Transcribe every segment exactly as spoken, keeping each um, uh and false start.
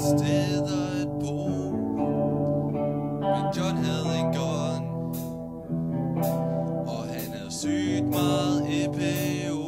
steder at bo, men John havde en gun, og han havde sygt meget E P O.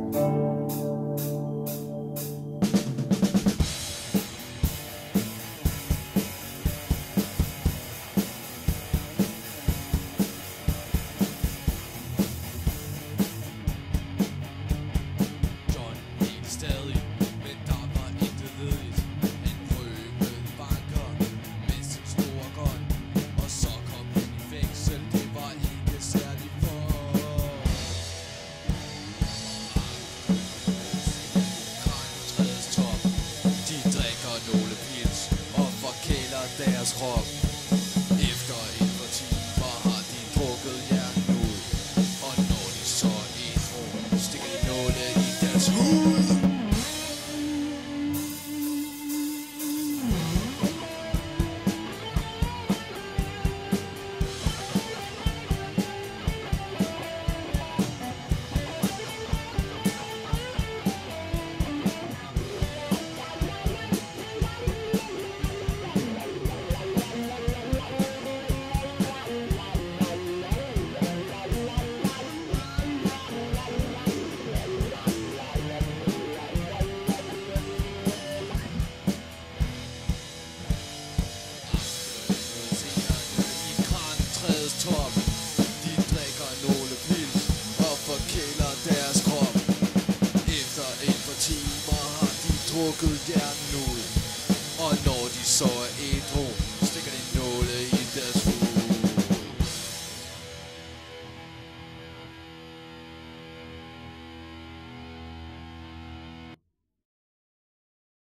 Deres krop. Efter et par timer har de drukket hjernen ud, og når de så er ædru, stikker de nåle i deres hud. Top. De drikker nogle pils og forkæler deres krop. Efter et par timer har de drukket hjernen ud, og når de så er